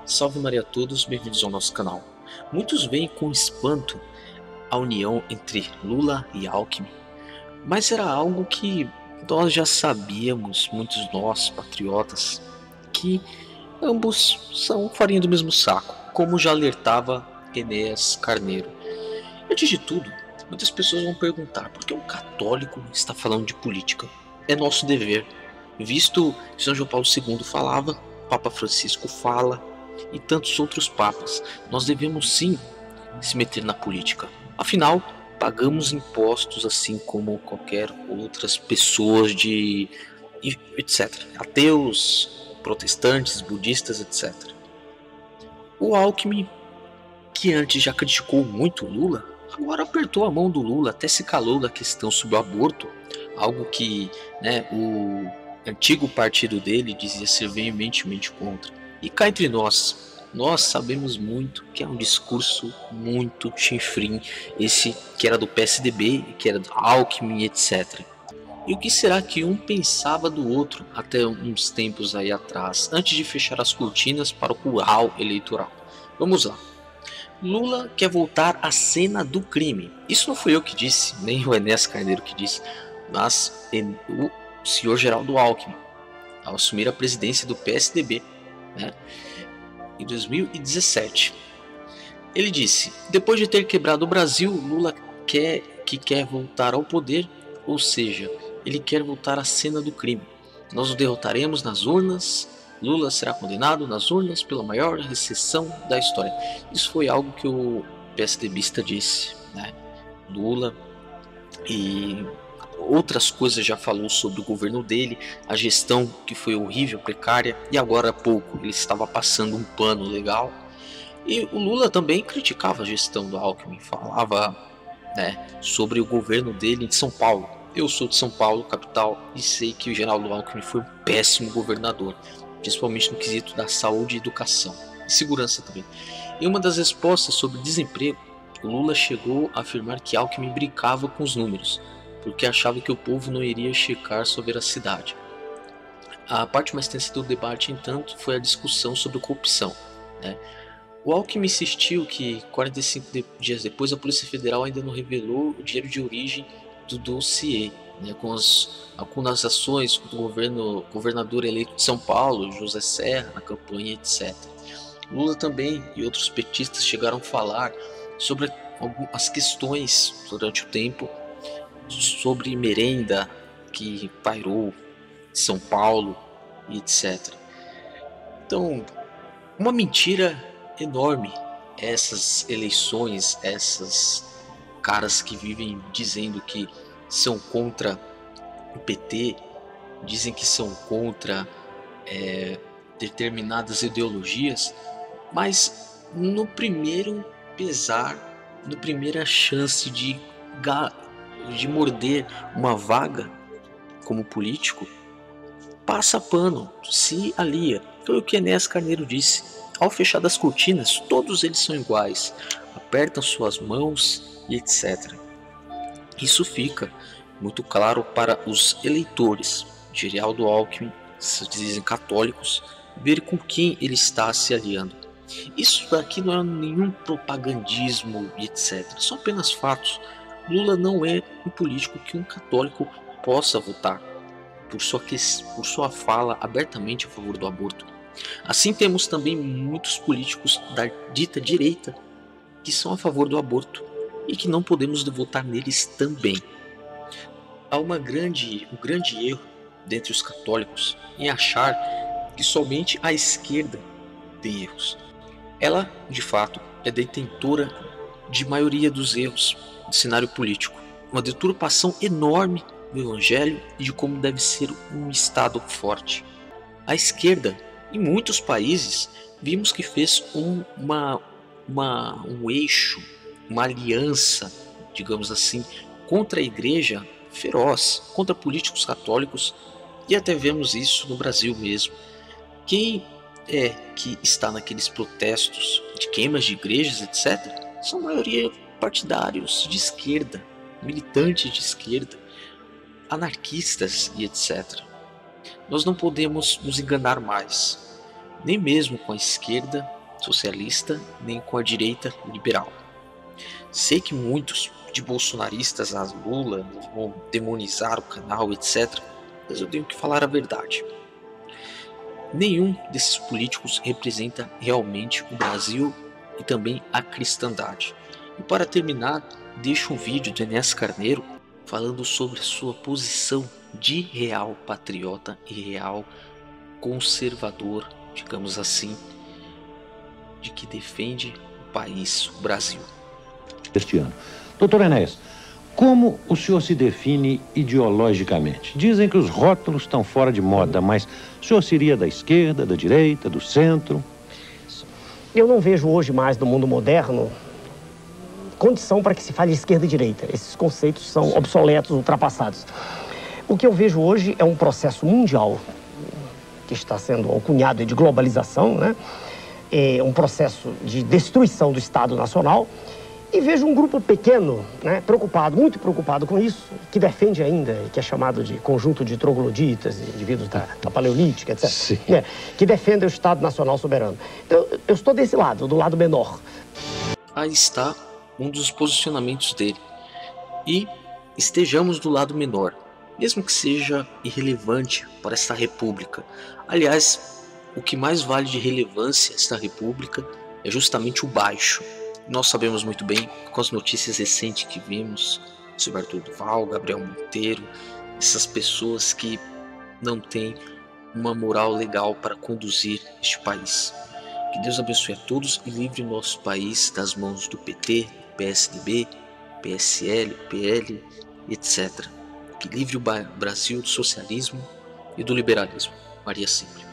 Salve Maria a todos, bem-vindos ao nosso canal. Muitos veem com espanto a união entre Lula e Alckmin, mas era algo que nós já sabíamos, muitos nós, patriotas, que ambos são farinha do mesmo saco, como já alertava Enéas Carneiro. Antes de tudo, muitas pessoas vão perguntar por que um católico está falando de política. É nosso dever, visto que São João Paulo II falava, Papa Francisco fala, e tantos outros papas. Nós devemos sim se meter na política. Afinal, pagamos impostos assim como qualquer outras pessoas de etc. Ateus, protestantes, budistas, etc. O Alckmin, que antes já criticou muito Lula, agora apertou a mão do Lula, até se calou da questão sobre o aborto, algo que o antigo partido dele dizia ser veementemente contra. E cá entre nós sabemos muito que é um discurso muito chinfrim, esse que era do PSDB, que era do Alckmin, etc. E o que será que um pensava do outro até uns tempos aí atrás, antes de fechar as cortinas para o curral eleitoral? Vamos lá. Lula quer voltar à cena do crime. Isso não fui eu que disse, nem o Enéas Carneiro que disse, mas o senhor Geraldo Alckmin, ao assumir a presidência do PSDB, em 2017. Ele disse: depois de ter quebrado o Brasil, Lula quer voltar ao poder, ou seja, ele quer voltar à cena do crime. Nós o derrotaremos nas urnas, Lula será condenado nas urnas pela maior recessão da história. Isso foi algo que o PSDBista disse, Lula, e outras coisas já falou sobre o governo dele, a gestão que foi horrível, precária, e agora há pouco ele estava passando um pano legal. E o Lula também criticava a gestão do Alckmin, falava sobre o governo dele em São Paulo. Eu sou de São Paulo, capital, e sei que o Geraldo Alckmin foi um péssimo governador, principalmente no quesito da saúde e educação, e segurança também. Em uma das respostas sobre desemprego, o Lula chegou a afirmar que Alckmin brincava com os números, porque achava que o povo não iria checar sua veracidade. A parte mais tensa do debate, entanto, foi a discussão sobre corrupção. O Alckmin insistiu que 45 dias depois a Polícia Federal ainda não revelou o dinheiro de origem do dossiê, com as acusações do governador eleito de São Paulo, José Serra, na campanha, etc. Lula também e outros petistas chegaram a falar sobre as questões durante o tempo, sobre merenda que pairou em São Paulo e etc. Então, uma mentira enorme essas eleições, essas caras que vivem dizendo que são contra o PT, dizem que são contra determinadas ideologias, mas no primeiro pesar, na primeira chance de morder uma vaga como político, passa pano, se alia. Foi o que Enéas Carneiro disse: ao fechar das cortinas, todos eles são iguais, apertam suas mãos e etc. Isso fica muito claro para os eleitores. Geraldo Alckmin, se dizem católicos, ver com quem ele está se aliando. Isso daqui não é nenhum propagandismo e etc. São apenas fatos. Lula não é um político que um católico possa votar por sua fala abertamente a favor do aborto. Assim, temos também muitos políticos da dita direita que são a favor do aborto e que não podemos votar neles também. Há um grande erro dentre os católicos em achar que somente a esquerda tem erros. Ela, de fato, é detentora de maioria dos erros do cenário político, uma deturpação enorme do evangelho e de como deve ser um Estado forte. A esquerda, em muitos países, vimos que fez um eixo, uma aliança, digamos assim, contra a igreja feroz, contra políticos católicos, e até vemos isso no Brasil mesmo. Quem é que está naqueles protestos de queimas de igrejas, etc., são a maioria partidários de esquerda, militantes de esquerda, anarquistas e etc. Nós não podemos nos enganar mais, nem mesmo com a esquerda, socialista nem com a direita liberal. Sei que muitos de bolsonaristas a Lula vão demonizar o canal, etc. Mas eu tenho que falar a verdade. Nenhum desses políticos representa realmente o Brasil e também a cristandade. E para terminar, deixo um vídeo do Enéas Carneiro falando sobre sua posição de real patriota e real conservador, digamos assim, de que defende o país, o Brasil. Este ano. Doutor Enéas, como o senhor se define ideologicamente? Dizem que os rótulos estão fora de moda, mas o senhor seria da esquerda, da direita, do centro? Eu não vejo hoje mais no mundo moderno condição para que se fale esquerda e direita. Esses conceitos são obsoletos, ultrapassados. O que eu vejo hoje é um processo mundial que está sendo alcunhado de globalização, né? É um processo de destruição do Estado Nacional. E vejo um grupo pequeno, né, preocupado, muito preocupado com isso, que defende ainda, que é chamado de conjunto de trogloditas, indivíduos da paleolítica, etc., né, que defende o Estado Nacional soberano. Então, eu estou desse lado, do lado menor. Aí está um dos posicionamentos dele. E estejamos do lado menor, mesmo que seja irrelevante para esta república. Aliás, o que mais vale de relevância esta república é justamente o baixo. Nós sabemos muito bem, com as notícias recentes que vimos sobre Arthur Duval, Gabriel Monteiro, essas pessoas que não têm uma moral legal para conduzir este país. Que Deus abençoe a todos e livre o nosso país das mãos do PT, PSDB, PSL, PL, etc. Que livre o Brasil do socialismo e do liberalismo. Maria sempre.